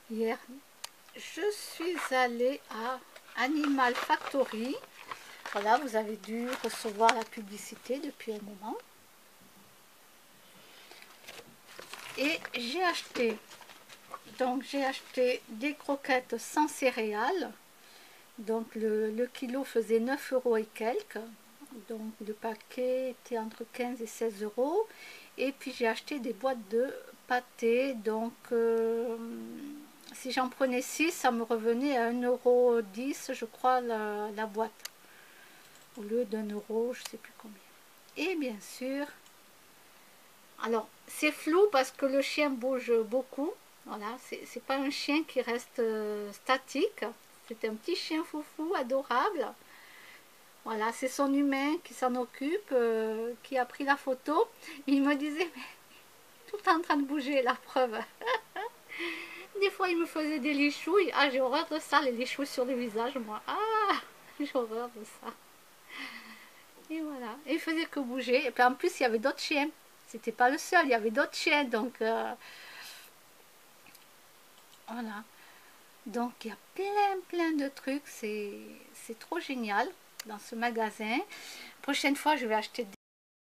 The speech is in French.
Hier, je suis allée à Animal Factory. Voilà, vous avez dû recevoir la publicité depuis un moment. Et j'ai acheté, des croquettes sans céréales. Donc le kilo faisait 9 euros et quelques. Donc le paquet était entre 15 et 16 euros. Et puis j'ai acheté des boîtes de pâté. Donc si j'en prenais 6, ça me revenait à 1,10 € je crois la boîte. Au lieu d'1 €, je ne sais plus combien. Et bien sûr, alors c'est flou parce que le chien bouge beaucoup. Voilà, c'est pas un chien qui reste statique. C'est un petit chien foufou, adorable. Voilà, c'est son humain qui s'en occupe, qui a pris la photo. Il me disait, mais tout le temps en train de bouger, la preuve. Des fois, il me faisait des lichouilles. Ah, j'ai horreur de ça, les lichouilles sur le visage, moi. Ah, j'ai horreur de ça. Et voilà. Et il faisait que bouger. Et puis en plus, il y avait d'autres chiens. C'était pas le seul, il y avait d'autres chiens. Donc, voilà. Donc, il y a plein de trucs. C'est trop génial dans ce magasin. Prochaine fois, je vais acheter